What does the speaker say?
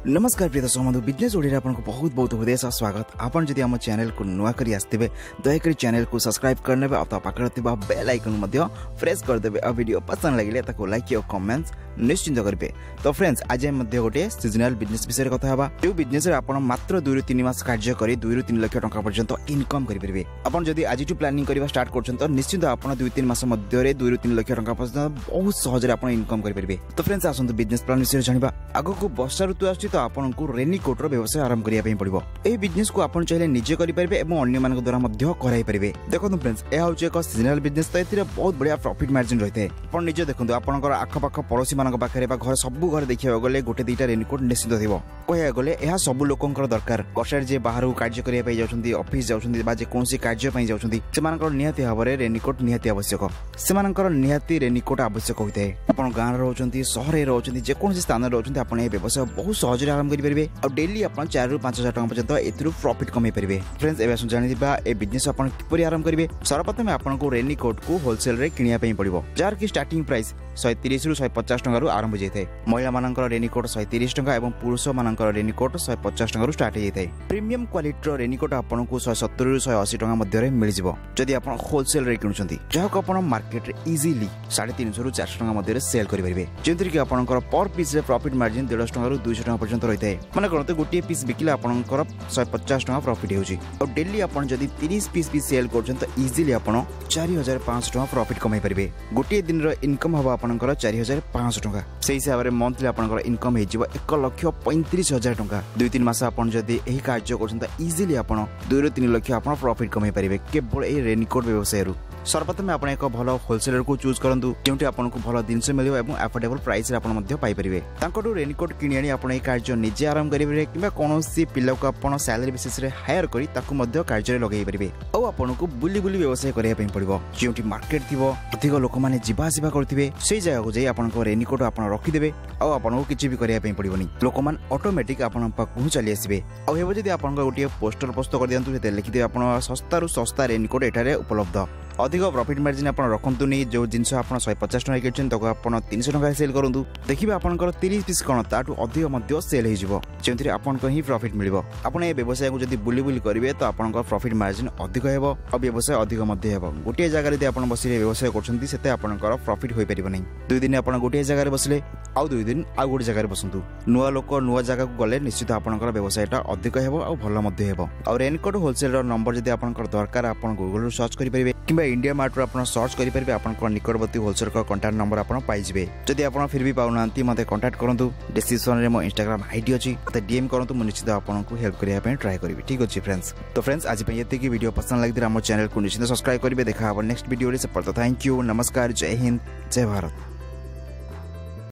नमस्कार प्रिय दर्शक बंधु बिजनेस ओडिया आपको बहुत बहुत हृदय स्वागत। आपन जदि हम चैनल को नुआ करी आस्थिबे दयाकरी चैनल को सब्सक्राइब करनेबे अथवा पाखर थिबा बेल आइकन मध्ये प्रेस कर देबे। आ वीडियो पसंद लागिले ताको लाइक और कमेंट्स निश्चित करिवे। तो फ्रेंड्स आज मध्ये गोटे सीजनल बिजनेस विषय कथा हबा। जो बिजनेस रे आपण मात्र 2 ରୁ 3 मास कार्य करी 2 ରୁ 3 लाख टका पर्यंत इनकम करि परिबे। आपण जदि आज टू प्लानिंग करबा स्टार्ट करछन तो निश्चित आपण 2-3 मास मध्ये रे 2 ରୁ 3 लाख टका पर्यंत बहुत सहज रे आपण इनकम करि परिबे। तो फ्रेंड्स आसंतु बिजनेस प्लान विषय जानिबा। आगो को वर्षा ऋतु आछि तो आपण को रेनीकोट रो व्यवसाय आरंभ करिया पई पड़िबो। एही बिजनेस को आपण चाहिले निजे करि परिबे एवं अन्य मानक द्वारा मध्ये कराई परिबे। देखंतु फ्रेंड्स ए होचे एक सीजनल बिजनेस तो एथिरे बहुत बढ़िया प्रॉफिट मार्जिन रहिते। आपण निजे देखंतु आपनकर आख पाख पड़ोसी मानक पाखरे बा घर सब घर देखिया गले गोटे दीटा रेनीकोट निश्चित थिबो। कहया गले एहा सब लोकंकर दरकार। वर्षा जे बाहर कार्य करिया पई जाउछन्ती ऑफिस जाउछन्ती बा जे कोनसी कार्य पई जाउछन्ती सेमानकर निहाती हबरे रेनीकोट निहाती आवश्यक। सेमानकर निहाती रेनीकोट आवश्यक होइते। आपण गां रहउछन्ती शहर रे रहउछन्ती जे कोनसी स्थान रे रहउछन्ती आपण ए व्यवसाय बहुत सहज रे आरंभ करि परिबे। आ डेली आपण 4 ରୁ 5 हजार टका पर्यंत एथिरु प्रॉफिट कमाई परिबे। फ्रेंड्स एबे जानिबा ए बिजनेस आपण किपरि आरंभ करिवे। सर्वप्रथम आपण को रेनीकोट को होलसेल रे किनिया पई पड़िबो। जार की स्टार्टिंग प्राइस 130 ରୁ 150 टका रु आरंभ जेथे। महिला मानकर रेनीकोट 130 टका एवं पुरुष मानकर रेनीकोट 150 टका रु स्टार्ट जेथे। प्रीमियम क्वालिटी रो रेनीकोट आपण को 170 ରୁ 180 टका मध्ये रे मिल जिवो जदि आपण होलसेल रे किनुछन्ती। जहाको आपण मार्केट रे इजीली 350 ରୁ 400 टका मध्ये रे सेल करि परिबे। जेंतरि कि आपनकर पर पीस रे प्रॉफिट मार्जिन 150 टका रु 200 टका पर्यंत रहिते। माने करते गोटे पीस बिकिले आपनकर 150 टका प्रॉफिट होउची। और डेली आपण जदि 30 पीस भी सेल करछन त इजीली आपण 4500 टका प्रॉफिट कमाई परिबे। गोटे दिन रो इनकम हबा आपनकर 4500 टका। सेही हिसाब रे मंथली आपनकर इनकम हे जिवो 1,35,000 टका। 2-3 मास आपण जदि एही कार्य करछन त इजीली आपण 2 ରୁ 3 लाख आपण प्रॉफिट कमाई परिबे केवल ए रेनीकोट व्यवसाय रु। सर्वप्रथम आपण एक भलो होलसेलर को चूज करंतु जेउटी आपनको भलो दिनस मिलियो एवं अफोर्डेबल प्राइस रे आपण मध्ये पाई परिबे। तांकोटू रेनीकोट किनि आनी आपण ए कार्य निजे आरंभ करिबे किबा कोनोसी पिल्ला को आपण सैलरी बेसिस रे हायर करी ताकू मध्ये कार्य रे लगाई परिबे। औ आपनको बुली बुली व्यवसाय करिया पई पड़िबो। जेउटी मार्केट थिबो अधिक लोक माने जिबा आसीबा करथिबे सेही जगह को जाई आपनको रेनीकोट आपण रखि देबे औ आपनको किछि भी करिया पई पड़िबोनी। लोक मान ऑटोमेटिक आपण पाकू चली आसीबे। औ हेबो जदि आपनको गोटे पोस्टर पोस्ट कर दियंतु सेते लिखि दे आपण सस्ता रु सस्ता रेनीकोट एठारे उपलब्ध। अधिक प्रॉफिट मार्जिन आपण रखंतुनी। जो जिंस आपण 150 टका किचन तको आपण 300 टका सेल करंतु। देखिबे आपनकर 30 पीस कोन ताटू अधिक मध्ये सेल हे जिवो जेंतरि आपनकर ही प्रॉफिट मिलिबो। आपण ए व्यवसाय को जदि बुली बुली करिवे तो आपनकर प्रॉफिट मार्जिन अधिक हेबो और व्यवसाय अधिक मध्ये हेबो। गोटे जगह रे आपण बसिले व्यवसाय करछन्ती सेते आपनकर प्रॉफिट होई परिबो नै। 2 दिन आपण गोटे जगह रे बसले आउ 2 दिन आउ गोटे जगह रे बसंतु। नुवा लोक नुवा जगह को गले निश्चित आपनकर व्यवसायटा अधिक हेबो और भलो मध्ये हेबो। और रेनकोट होलसेल रो नंबर जदि आपनकर दरकार आपण गूगल रो सर्च करि परिबे किबा इंडिया मार्ट रो आपण सर्च करि परिबे। आपनकर निकटवर्ती होलसेल का कांटेक्ट नंबर आपण पाइ जिवे। जदि आपण फिर भी पाउनांती मते कांटेक्ट करंतु। डिस्क्रिप्शन रे मो इंस्टाग्राम आईडी अछि त डीएम करंतु। मो निश्चित आपनको हेल्प करिया पे ट्राई करबी। ठीक अछि फ्रेंड्स। तो फ्रेंड्स आज पे एते की वीडियो पसंद लागिदे हमर चैनल को निश्चित सब्सक्राइब करिवे। देखा अब नेक्स्ट वीडियो रे से पड़ता। थैंक यू, नमस्कार, जय हिंद, जय भारत।